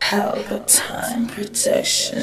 Palpatine protection.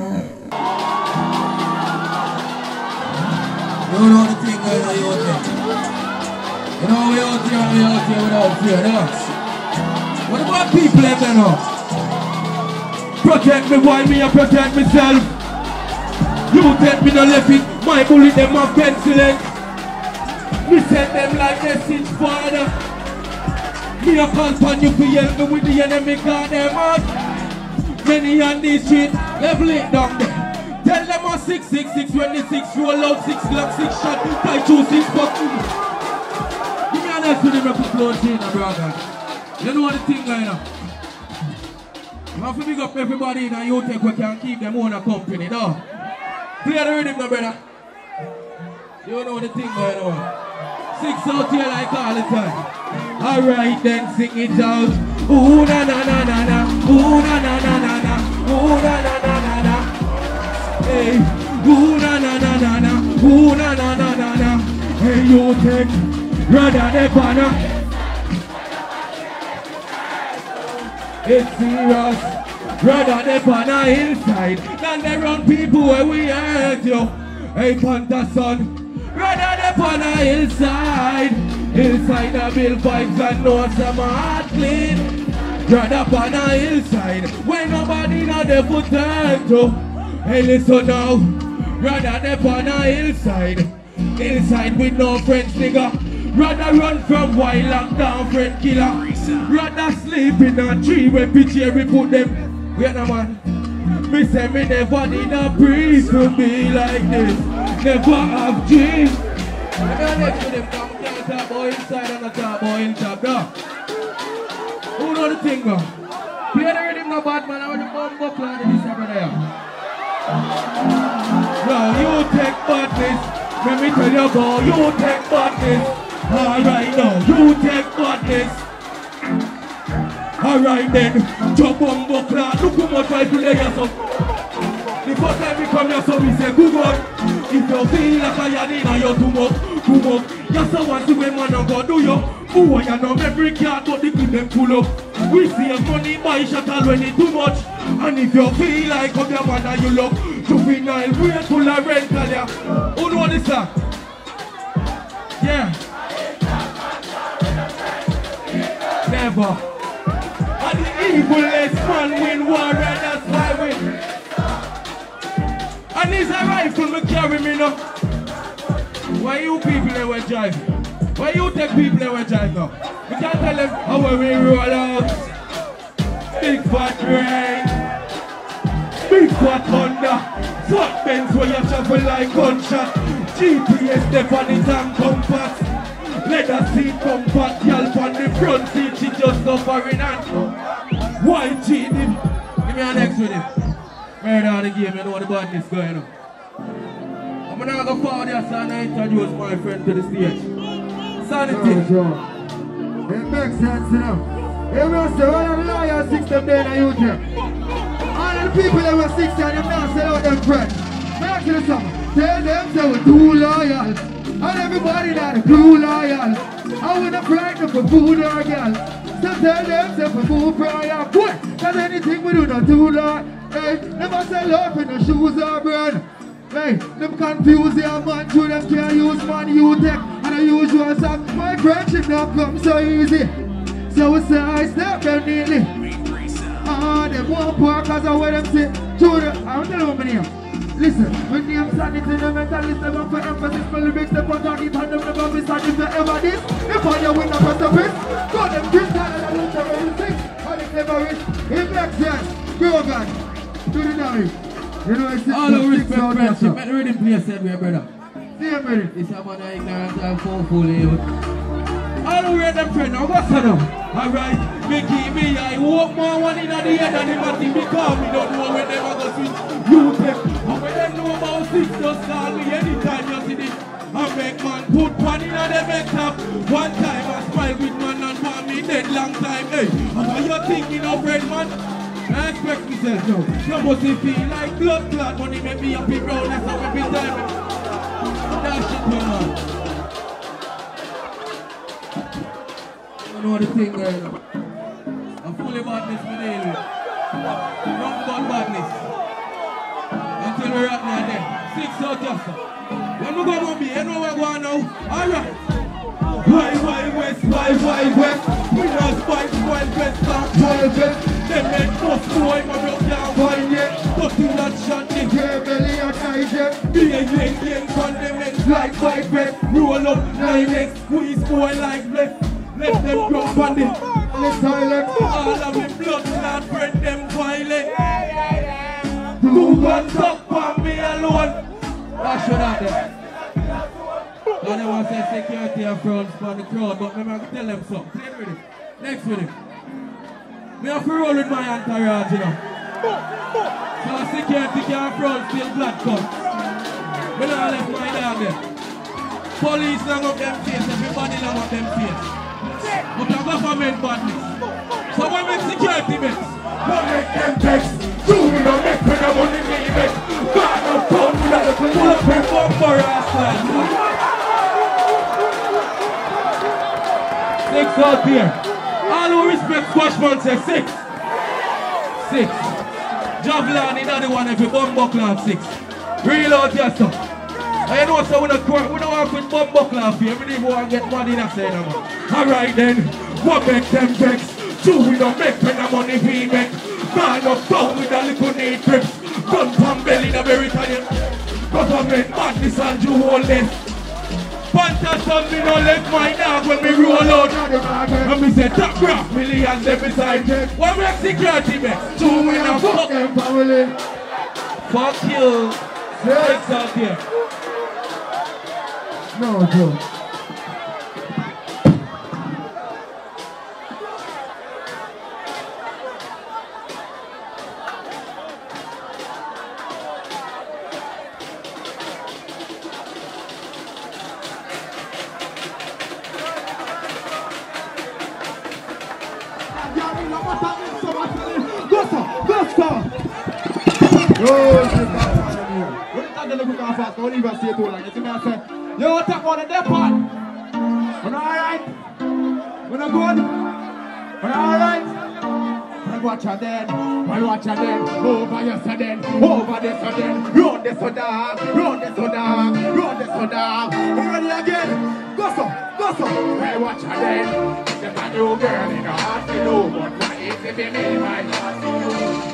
You know the thing going on out there. You know we out here without fear, no? What about people in there now? Protect me while me I protect myself. You take me no left it, my bullet them a penciling. Me send them like message father. Me a call upon you to help me with the enemy, got them out. Many on the street, level it down there. Tell them on 666, 26, roll out 6 Glock, 6 shot, 5, 2, 6 buck. Give me an F to the record close in, brother. You know what the thing going on? You have to big up everybody in the youth who can keep them own a company, no? Play the rhythm, my brother. You know the thing going on. 6 out here like all the time. Alright then, sing it out. Ooh na na na na na. Ooh na na na na na. Ooh na na na na na. Hey, ooh na na na na na. Ooh na na na na na. Hey, you take rather than banner. It's serious. Rather than banner inside than they run people where we hurt you. Hey, Panther son. Rather than banner inside. Inside the bill vibes and know some heart clean. Rather banner hillside when nobody know the foot turn to. Hey, listen now. Rather than banner hillside. Inside with no friends, nigga. Rather run from wild lockdown friend killer. Rather sleep in a tree when picture we put them. Wait a man. Me say me never need a priest to be like this. Never have dreams. I'm next to them down there, top boy inside and the top boy in top, no? Who know the thing, bro? Play the rhythm, no bad man, I want the bomb buckle on this over there. No, you take badness. Let me tell you, go, you take badness. Alright now, you take badness. Alright then, jump on buckle, look how much I play yourself. The first time we come here, so we say, Google. If you feel like I need you too much. You're someone to when man go do you. Who you know every card but the keep them full up. We see a money buy shuttle when it's too much. And if you feel like come your man and you look juvenile, wait till I rental ya. Who know this sir? Yeah. Never. And the evilest man win war and that's why we. And it's a rifle me carry me now. Why you people they were driving? Why you take people they were driving now? We can't tell them how we roll out. Big fat rain. Big fat thunder. Fat bends where you travel like gunshot. GPS step on it and compass. Leather seat comfort. Y'all on the front seat she just suffering and white cheating. Give me an next with him. Murder of the game, you know what the badness going on. I'm gonna go forward here, son, and introduce my friend to the stage. Sanity. It makes sense, you know. You must say, all of the lawyers, 6 of them there in the youth here. All of the people that were 6 and them now sell out them friends. Back to the song. Tell them they were too loyal. And everybody that is too loyal. I wouldn't frighten for food or girl. So tell them they for food prior. Boy, cause anything we do not too loyal. Hey, never sell off in the shoes or brand. Hey, them confuse their man through them can't use man you take and the usual song. My friendship don't come so easy. So we say I step them neatly. They won't pour cause I wear them say through the, I don't know my name. Listen, when name sanity, the mentalist, them up for emphasis, for lyrics, they put on it and them never miss and if they ever this, if I win a precipice, go them crystal and I look at everything, and it never is, it makes sense, grow back. Do the night. You know it's all the respect friendship. Let the rhythm play said we brother. See him ready. It's a man ignorant and foolful youth. All the way them friend now, what's that now? Alright, me keep me I walk more one in the head than him and him because we don't know when them are going to switch. You take, and when they know about 6, just call me anytime you see this. I make man put one in the bed top. One time I smile with man and for me dead long time. Hey, and what you thinking of red man? I expect myself now. You must feel like blood clot money make me happy brown. That's how every time. That shit man. You know the thing going on. I'm fully about this with Nothing but badness. Until we're at now then. 6 out just. When we go to be, you know where we're going now. Alright. Why west? We not fight wild west, start wild west. Them men must boy, my bro can't find it. But in that shot, they hear belly and hide it. Be a yang condemned like white bread. Roll up 9x, squeeze boy like bread. Let them go on the silent. All of the blood clot bread them violent. Who wants up on me alone? That's what I did. I don't want to say security up front for the crowd, but I'm going to tell them something. Play with it. Next with it. Me have to roll with my entourage, you know. So security can front still black cut. We don't left my dog there. Police long up them face, everybody long up them face. But the government badness. So we make security bets. We make them bets. Do we don't make when the money we make. God of town, we don't pull up and bump for our side. 6 out here. All who respect Squashman say 6. 6. Javelin is not the one if you bum buckle at 6. Real out here, sir. And you know, so we don't work with bum buckle at here. We need to get money in that side, man. Alright then, what make them vex? 2 we don't make when the money we make. Man up down with a little need trips. Gun from belly the very time. Government madness and you hold this. Pantas on me no let my dog when me roll out. And me say top graph millions them beside. What make security best? 2 we don't fuck them family. Fuck you. 6 out here. No joke. Don't even say too long. You see me I say, yo, take one of them part. We're alright. We're not good. We're alright. We'll watch her then. We'll watch her then. Over your sudden. Over this sudden. Round this so dark. Round this so dark. Round this so dark. You ready again? Go so. Go so. We'll watch her then. There's a new girl in the heart to know. But what is it be me, my heart to know?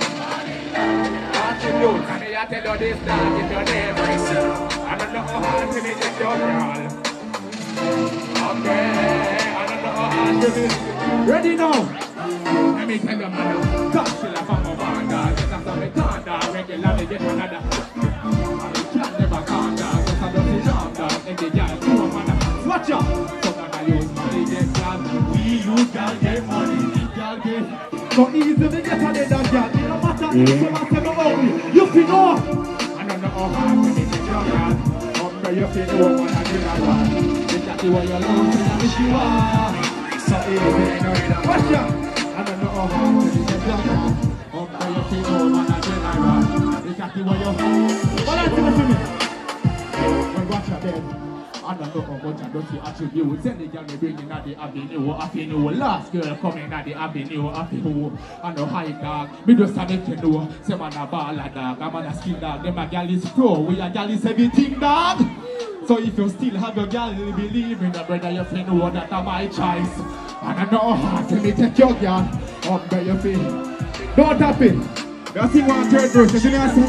Can I tell you this dog if your name is I don't know how hard to make it your girl. Okay, I don't know how hard to make it. Ready now? Let me tell you, man. Touch the love of my banda. Just as I'm a conda, regularly get another. I can't never conda. Just as I'm a conda, and the girl do a man. Watch out! So that I use money, get girl. We use girl, get money. Girl, get. So easy to get a dead girl. No matter if you want to go ugly, you feel no. I don't know how hard to make it your girl. But you feel no one I do not want. Exactly what you're losing and which you are. So easy, watch out. I don't know how hard to make it your girl. But you feel no one I do not want. Exactly what you're but let's listen to me. Well, watch out then. I don't know how much I don't see attributes. Send the girl me bringing at the avenue. Last girl coming at the avenue. I know high dog. Me just a make you know. Say man a baller dog. I'm a skin dog. Them a girl is pro. We a girl is everything dog. So if you still have your girl, you believe in the brother, you feel know that I'm my choice. And I know how to me take your girl. Up by your feet. Don't tap it. You sing 1 third verse. You see me I say?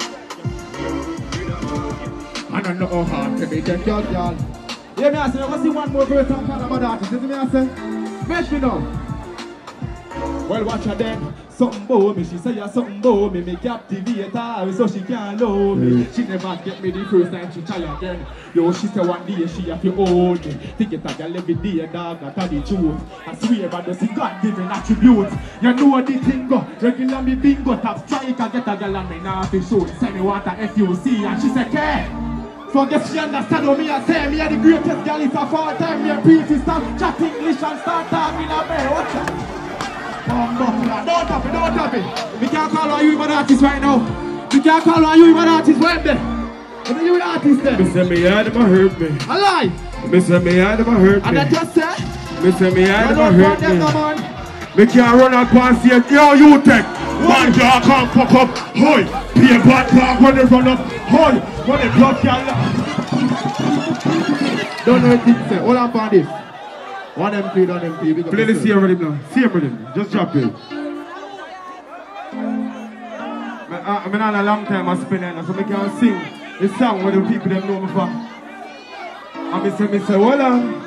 I don't know how hard to be take your girl. Yeah, me I say, I want to see 1 more verse on Panama artist. You see me I say? Match me now. Well, watch her then. Something about me, she say yeah, something about me. Me captivate her so she can't love me. She never get me the first time she try again. Yo, she say one day she have to own me. Think it a girl every day, dog, that's the truth. I swear by the God-given attribute. You know the thing go, regular me bingo, top strike, I get a girl and me now to shoot. Say me want a FUC and she say care. So I guess she understand what me I say. Me are the greatest girl, it's a 4 time. Me a brief, stop chat English and start talking a bear. Watch out. Don't tap it. We can't call on you an artist right now. We can't call on you an artist right there. What are you an artist there? Me say me had them hurt me. A lie. Me say me had them hurt me. And I just say. Me say me had them hurt me. No, Me can't run out and say, yo, you take. Man can't fuck up. Hoy, be a bad dog when they run up. Hoy, when they blood can. Don't know what it say. Hold on for this. One MP, one MP. Play the same rhythm now. Same rhythm. Just drop it. I've been on a long time I spend it, so I can sing the song where the people them know me for. And me say, hold on.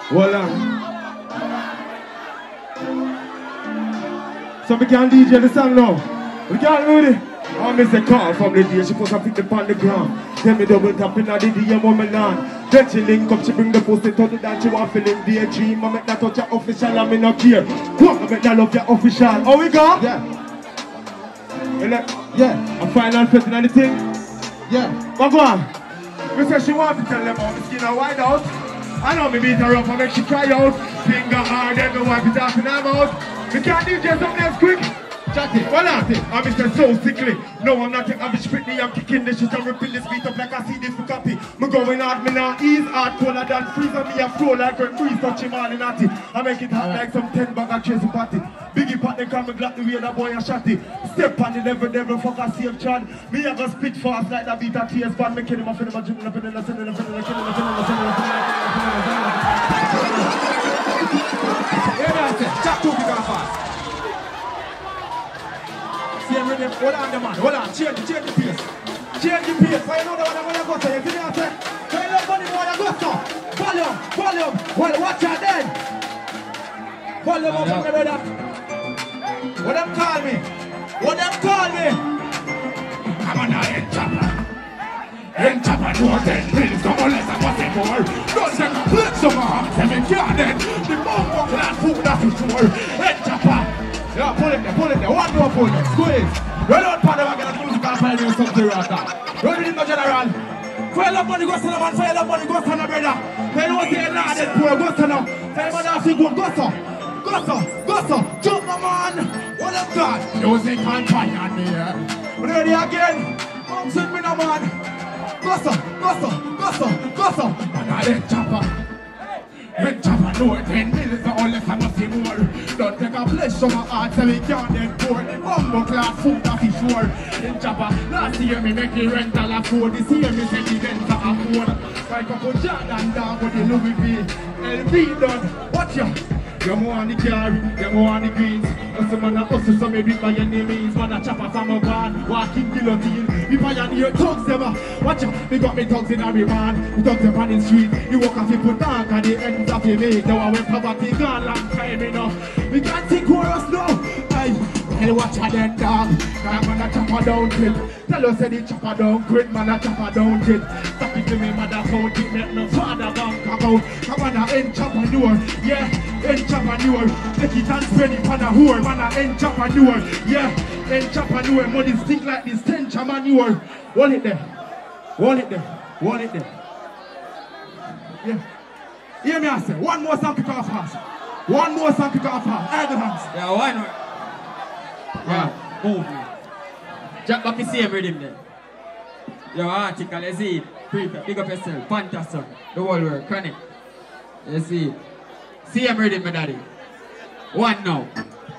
So we can DJ the song now. We can't do it. I miss a call from the day she put her feet upon the ground. Then me double tapping at the DM on my land. Then she link up, she bring the pussy to the dance. She want feeling daydream. I make that touch your official, I me not care. What? I make that love your official. Oh, we go? Yeah. A final fitting on the thing? Yeah. But go on. Me say she want to tell them how me skin her wide out. I know me beat her up and make she cry out. Finger hard, then me wipe it off in her mouth. Me can't DJ something else quick. Chat it, well out it. I'm Mr. So sickly. No, I'm not the average Britney. I'm kicking this shit and ripping this beat up like I see this for copy. Me going hard, me now ease hard, colder than freezer. Me a flow like a breeze, touch him all in natty. I make it hot like some 10 bag of chase party. Biggie pot, they come and glad the way that boy a shotty. Step on the devil, fuck a safe chad. Me a go spit fast like that beat a TS band. Me kill him off in the gym, up in the center, chat too big and fast. Hold on the man, hold on, change the pace. Change the pace, so you know the one I'm going to go to. You see me I say? So you know funny boy I go to. Volume. Well, watch out then. Volume up from the brother. What them call me? I'm on a head chopper. Head chopper, no 10 pills, come on, let's have a more. Don't take a plate, some arms, and make your dead. The bumbo clad food, that's for sure. Head chopper. Yeah, pull it there. One more pull it. Squeeze. Well out for them again, music and fire you something right now. Run it in the general. Fire up money, go to the man. Fire up money, go to the brother. They don't say nah, that poor, go to now. Tell man how to go so. Jump the man. What up that? Music and fire on me, yeah. Ready again. Come sit me now, man. Go so. And I let chopper. Red chopper, no 10 minutes or less, I must see more. Don't take a flesh from my heart, so we can't get poor. Bumbo class food, that is sure. Red chopper, last year me make the rental afford. This year me say the rent afford. Like a put Jordan down with the Louis V. LV done, watch ya. You more on the car, you more on the greens. As a man a hustle, so me beat by enemies. Man a chopper from a van, walking guillotine. We pioneer thugs them. Watch out, we got me thugs in every man. We thugs them on the street. You walk off, you put down, and the ends of your make. Now I went poverty gone long time enough. We can't think chorus now. Hey, watch out then dog. Now man a chopper down quit. Tell us the chopper down quit, man a chopper down quit. Stop it to me, mother count it, make no father bank account. Come on, a end chopper door, yeah, end chopper door. Take it and spend it on a whore, man a end chopper door, yeah, end chopper door. Money stick like this, 10 chopper door. Hold it there. Yeah. Hear me I say, one more song kick off fast. Idle hands. Yeah, why not? Yeah, move me. Jack back the same rhythm then. Your article, you see it. Prefect, big up yourself. Fantastic. The whole world, chronic. You see it. Same rhythm, my daddy. One now.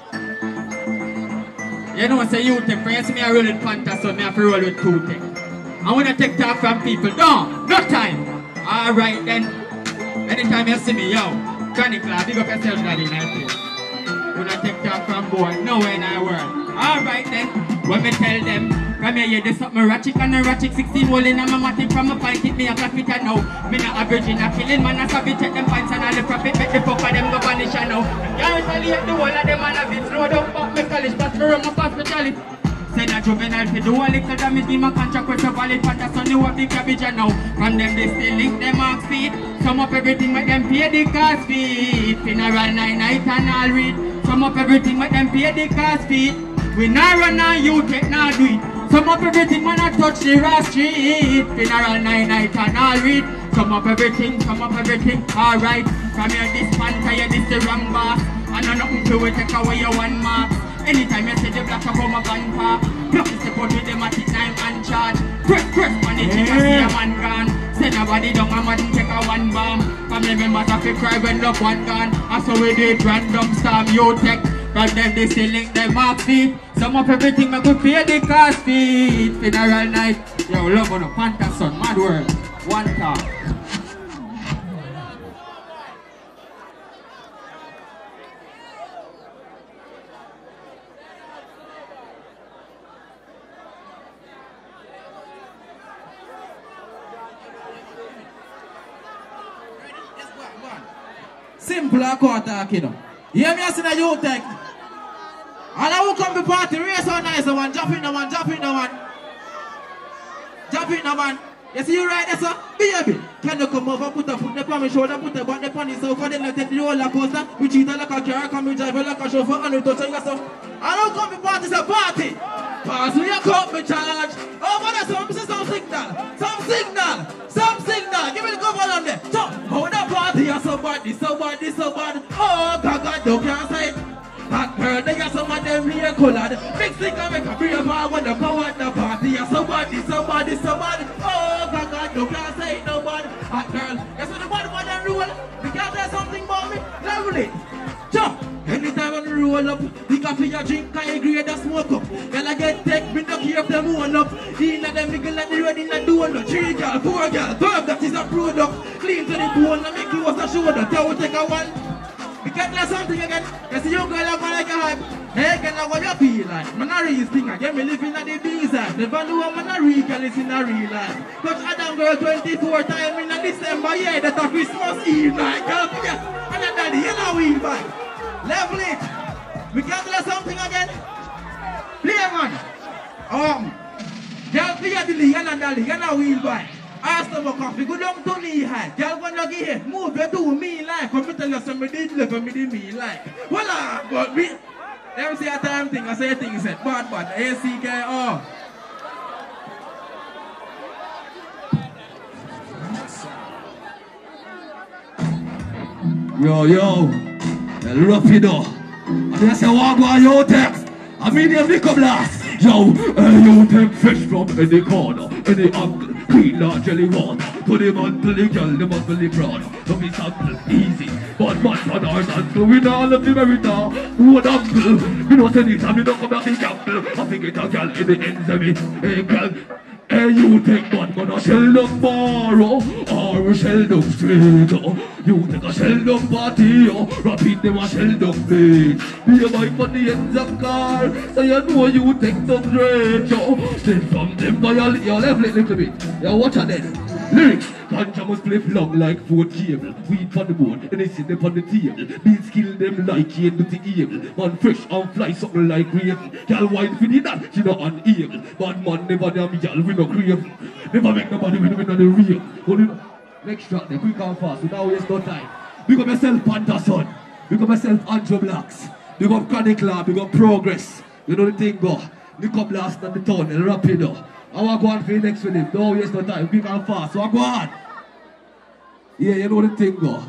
You know, say you take, for you see me I roll with Fantastic, me have to roll with two things. I want to take talk from people. No time. Alright then. Anytime you see me, yo, chronic lad, big up yourself, daddy, in that place. When I take talk from boy, nowhere in our world. Alright then, when me tell them, come here, you do something ratchet and a ratchet 16 hole in a matic from a pint, it me a clap it now. Me not average in a killing, man, I savage take them pints and all the profit, make the fuck of them go vanish now. Can't retaliate the whole of them and a bit slow down, but me college, but me run my pass me chalice. Send a juvenile to do a little damage, me my contract with a valid pass, so you have the cabbage now. From them they still link them marks feet, sum up everything, make them pay the cost fee. Funeral 9 night and I'll read, sum up everything, make them pay the cost fee. We not run on you, take not do it. Sum up everything, man, I touch the raw street. Funeral 9 night and I'll read. Sum up everything, alright. From here this panther, yeah, this the wrong boss. I know nothing to it, take away your one mark. Anytime you see the black up on my gun park, block is the put with them at 9 and charge. Press, man, the chicken see a man gone. Send nobody down, a man take a one bomb. Family members have to cry when love one gone. I saw we did random storm, you take. But then they still link them off feet. Some of everything I could pay the cost feet. Funeral night. Yo, love on a Panther son, mad world. One talk. Simple and cut talk, you know. You hear me asking a youth tech? And I will come to party, race on nice one, jump in the one, jump in the one. Jump in the one. You see you right there, sir? Baby, can you come over, put a foot on my shoulder, put a button upon his sofa, then I take the roller coaster. We treat her like a car, come we drive her like a chauffeur, and we touch her yourself. I don't come to party, it's a party. Pass me a cup, me charge. Over there, some signal. Some signal. Give me the cover on there. So, hold the party, you're so bad. Oh, God, you can't say it. That girl, they got some of them here colored. Big stick and make a brave man when they come at the party. You're so bad. Oh, God, you can't say it, nobody. That girl, that's what the body for them rule. You can't say something about me. Level it. Jump. Anytime when you roll up, the coffee you drink, I agree the smoke up. Girl, I get tech, me don't care if them one up. In them nigga like the road in the door. 3 girl, 4 girl, 12, that is a product. Clean to the bone, and make you was a shoulder. Tell take a one. You can't do something again. You see you girl, I'm like a hype. Hey, girl, what you feel like? Man, I real thing again. Me living at the B-side. Never know what man a real girl is in a real life. Touch Adam girl 24 times in a December. Yeah, that's a Christmas Eve. Like, girl, and then daddy, you know we back. Level it. We can't do something again. Play, man. Girl, play the league and the league and a wheel back. Ask them a coffee, go down to knee high. Girl, when you get move, you do me like. Come tell you something did live and me did me like. Voila, but me. Let me say a time thing, I say a thing, he said, bad, A-C-K-O. Yo, rough it up. And they say, walk on your text. I mean, you pick up last. Yo, you take fish from any corner, any angle, clean large jelly water. To the man, to the girl, the man, to the broad. To be sample, easy. But man, on our dance, so we all of the merita. What uncle? You know, say anytime you don't come back the gamble. I think it's a girl in the ends of me. Hey, girl. Hey, you take one, gonna shell them borrow, or shell them straight. You take a shell them party, rapid them a shell them plate. Be a bike on the ends of car, so you know you take some straight. Straight from them by your left leg little bit. Yeah, watch out then. Lyrics, ganja must play long like 4 cable. Weed on the board, and they sit them on the table. Beats kill them like he ain't the evil. Man fresh and fly something like raven. Girl wine for the that, she not unable. Bad man never damn girl, we no crave. Never make nobody win on the real. Hold it. Next track, they quick and fast, without waste no time. Big up yourself, Panther son. Big up yourself, Andrew Blacks. Big up Chronic Lab, big up Progress. You know the thing go. Lick up last on the tunnel, rapid up. I want to go on for the next with him. Don't waste no time. Quick and fast. So I go on. Yeah, you know the thing go.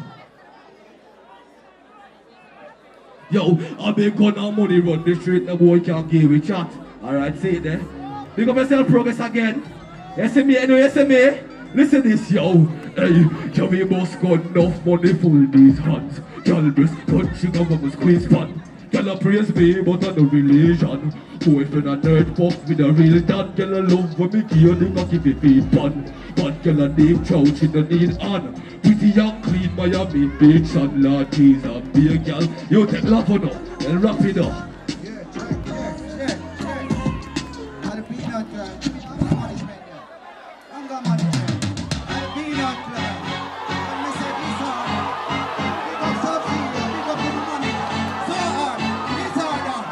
Yo, I been gun and money run the street. The boy can't give a chat. Alright, say it there. Big up yourself, Progress again. You see me, you see me? Listen this, yo. Hey, Jamie must got enough money for these hands. Girl breast punching up on my squeeze pan. Girl praise me, but I no religion. Boyfriend a nerd fuck with a real dad. Girl a love when me killing a give me feet pan. But girl a name chow, she no need on. Pretty and clean Miami Beach and Lotties and be a girl. You take love on her, and wrap it up. Yeah, check. I'll be not management. Anger management. I'll be not and me say this hard. Pick up subsidy, pick up the money. So hard, this harder.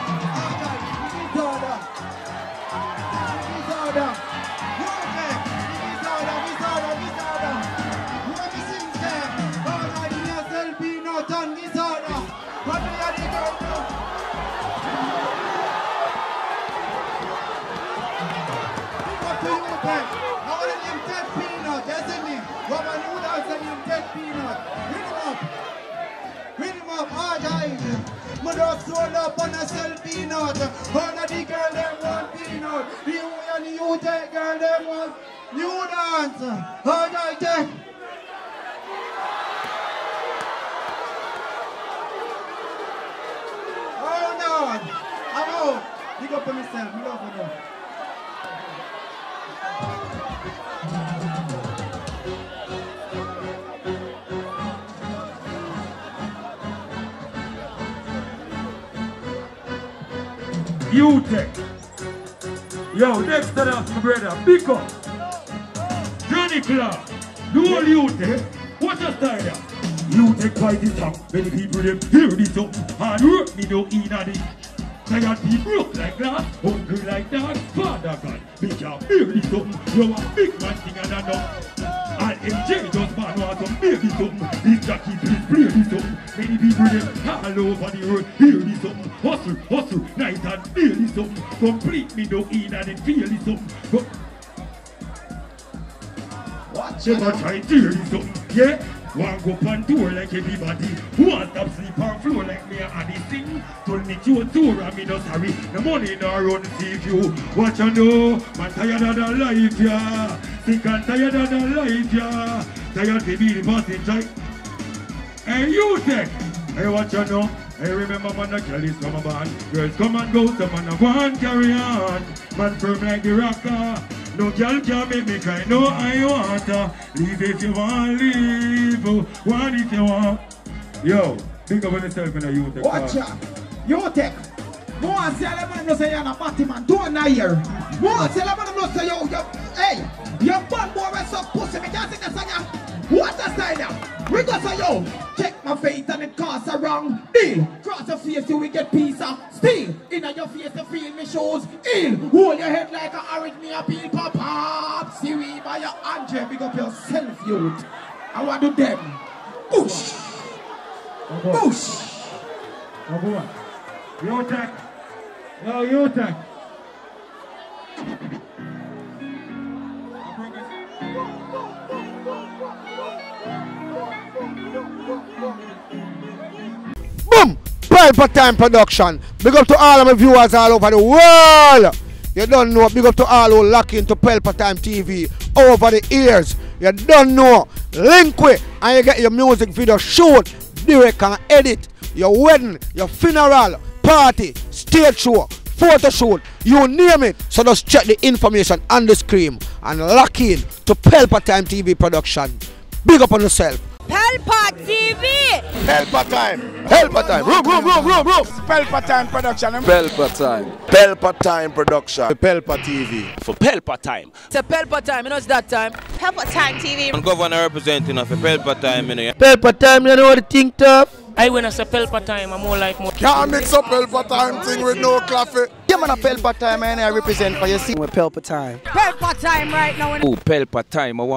This harder. Okay, this harder. You want me sing say, alright, in yourself be not on this harder. What do you do? I want to name Ted Peanut, that's the name. What my new dance name Ted Peanut. Read him up, hard eyes. Mother sold up on a sell peanut. All of the girl them want peanut. You and you take girl them want new dance. Hard eyes. Big up on yourself. We love you. U-Tech. Yo, next to that, my brother, big up. Johnny Clark, the whole U-Tech. What's your style there? U-Tech fight this song. Many people them hear this up. Hard work, me no in on it. Tired people broke like glass, hungry like that. Father God, me can't hear this up. You're a big man thing and I know. And MJ just man want some baby something. This Jackie please play this up. Many people them all over the world hear this up. Hustle, hustle, night and feel this up. Complete me no in and then feel this up. But Watch you it. gonna try to hear this up, yeah? One go pan tour like everybody. One stop sleep on floor like me and the thing. Told me to tour and me no sorry. The money no run save you. Watch and know, man tired of the life, yeah. Sick and tired of the life, yeah. Tired to be the boss in time. Hey, you take. Hey, watch and know. Hey, remember man the girl is from a band. Girls come and go, some man go and carry on. Man firm like the rocker. No girl can make me cry, no I want her. Leave if you want, leave. One if you want. Yo, think of yourself in a U-Tech. Watch out. U-Tech. More say a man no say you're a batty man. Don't know here. More say a man no say you. Hey, your bad boy is so pussy. Me can't sing that song. What a style now. We go say yo. Check my face and it costs a wrong deal. Cross your face you will get piece of steel. In your face to feel me shows ill. Hold your head like a orange me a peel pop up. See we by your Andre. Big up yourself youth. I want to do them. Push. Push. Oh boy. U-Tech. Yo, U-Tech. Boom! Pelpa Time Production. Big up to all of my viewers all over the world. You don't know. Big up to all who lock into Pelpa Time TV over the years. You don't know. Link with and you get your music video shoot, direct and edit. Your wedding, your funeral, party, stage show, photo shoot, you name it. So just check the information on the screen and lock in to Pelpa Time TV Production. Big up on yourself. Pelpa TV! Pelpa Time! Pelpa Time! Room! Pelpa Time Production. Pelpa Time. Pelpa Time Production. Pelpa TV. For Pelpa Time. It's a Pelpa Time, you know it's that time. Pelpa Time TV. I'm governor representing of Pelpa Time, you know. Pelpa Time, you know what the thing tough? I when I say Pelpa Time, I'm more like more. Can't mix up Pelpa Time thing with no coffee. Yeah, man, a Pelpa Time, and I represent for you. See, With Pelpa Time. Pelpa Time right now. Oh, Pelpa Time. I want